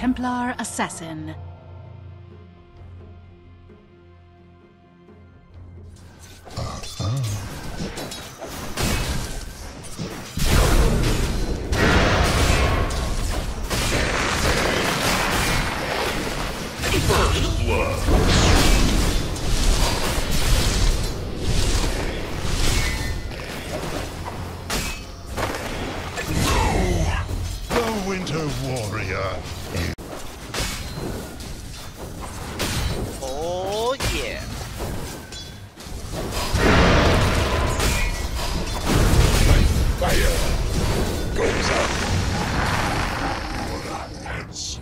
Templar assassin. Winter Warrior. Oh yeah. Fire goes up for the heads.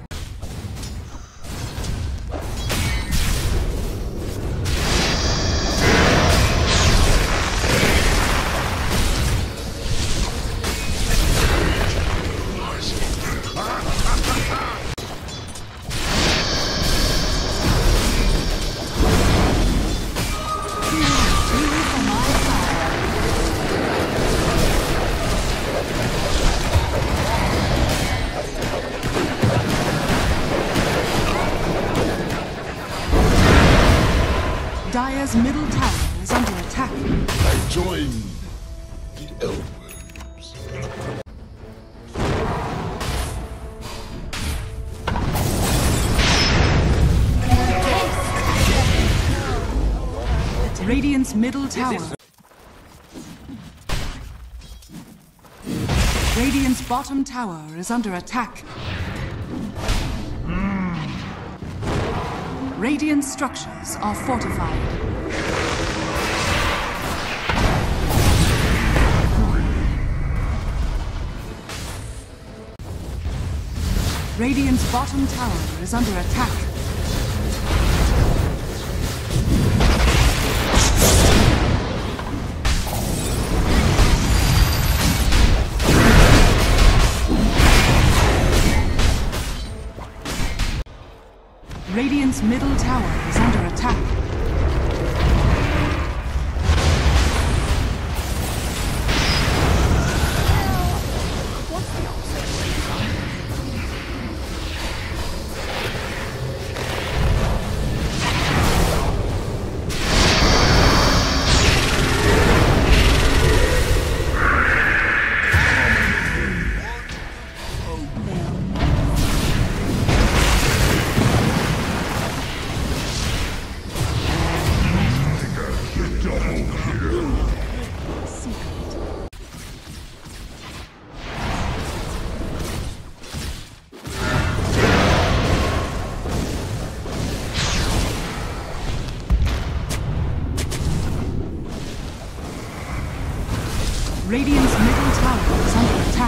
Dire's middle tower is under attack. I join the elves. Radiant's middle tower. Radiant's bottom tower is under attack. Radiant structures are fortified. Radiant's bottom tower is under attack. Radiant's middle tower is under attack. Radiant's middle tower is under attack.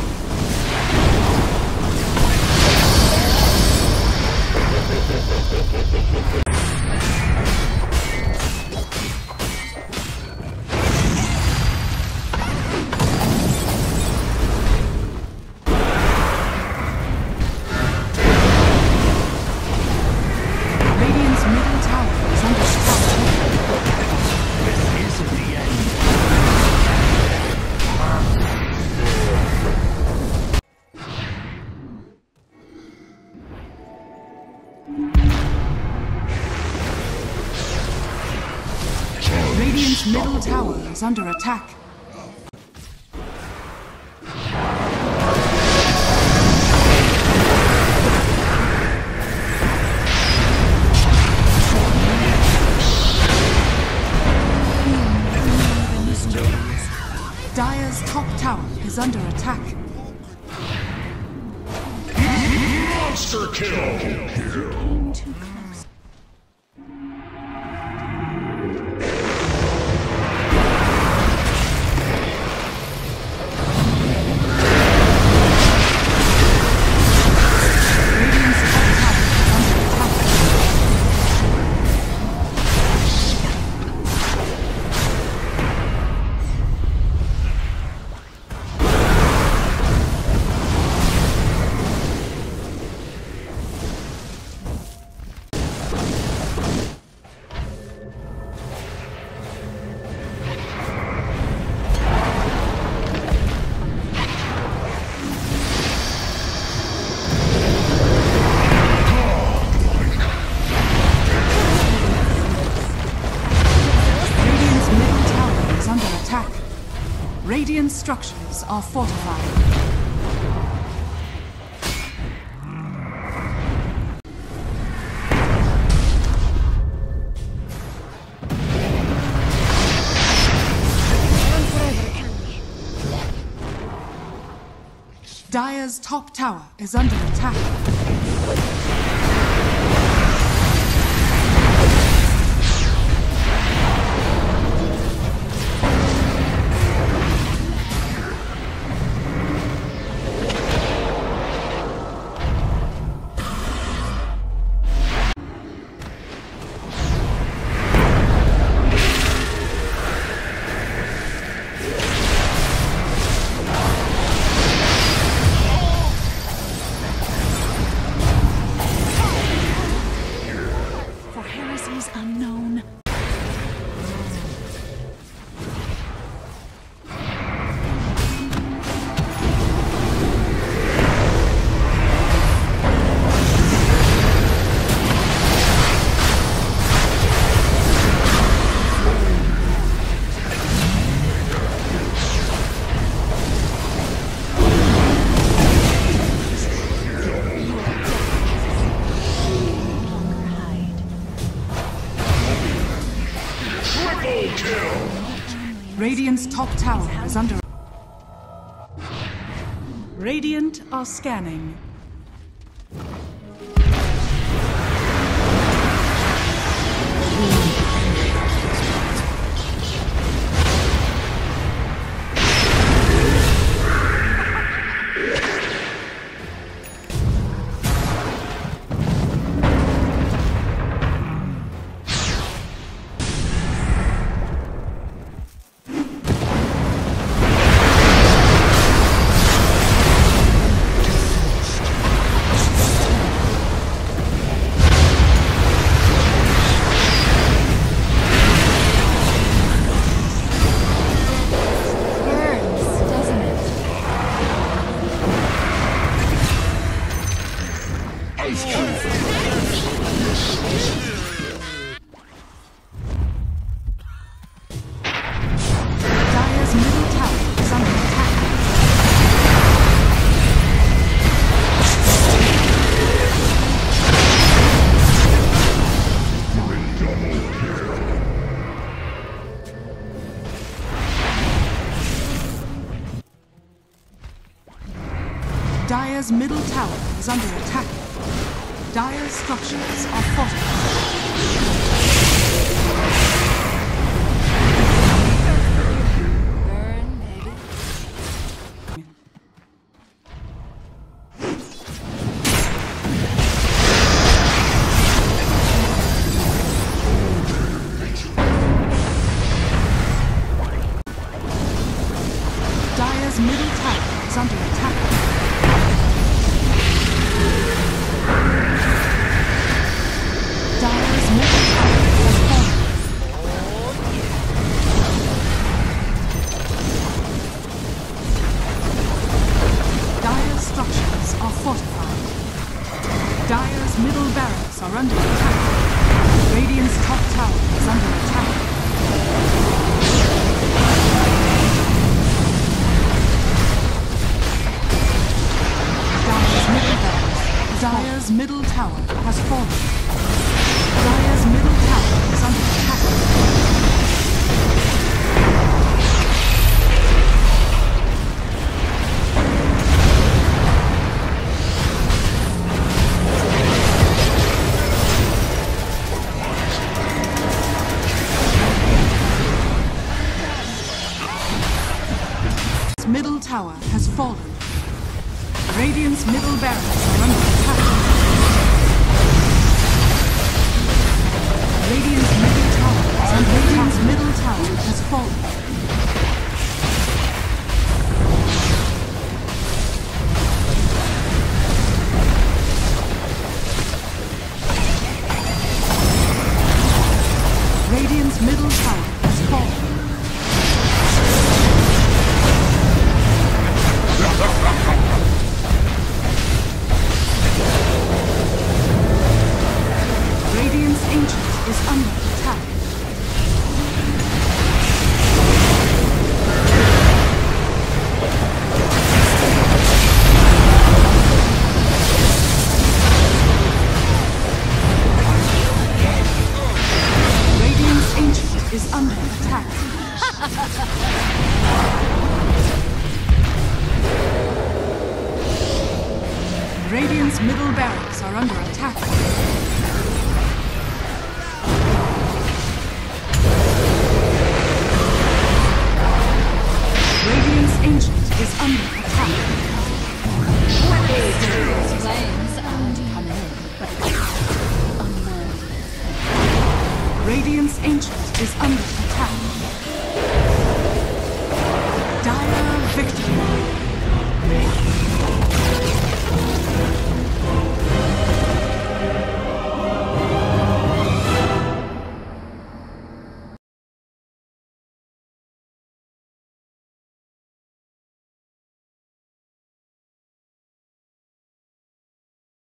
Radiant's middle tower is under attack. This isn't the end. Radiant's middle tower is under attack. Dire's top tower is under attack. Monster kill! Too close. Radiant's top tower is under attack. structures are fortified. Dire's top tower is under attack. Unknown. Radiant's top tower is under. Radiant are scanning. Dire's middle tower is under attack. Dire's structures are fortified. Burn, baby. Dire's middle tower is under attack. Dire's middle tower has fallen. Dire's structures are fortified. Dire's middle barracks are under attack. Radiant's top tower is under attack. Dire's middle tower has fallen. Dire's middle tower is under attack. Middle tower has fallen. Radiant's middle barracks are under attack. Radiant's middle tower is under attack. Radiant's middle tower has fallen. Radiant's middle tower has fallen. Radiant's ancient is under attack. barracks are under attack. Radiant's Ancient is under attack. Flames and come in, but unworthy. Radiant's Ancient is under attack.